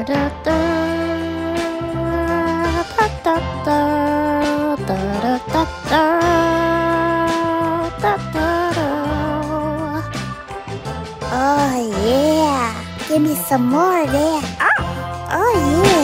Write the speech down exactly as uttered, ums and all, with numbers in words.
Oh yeah, give me some more of that. Oh, oh yeah.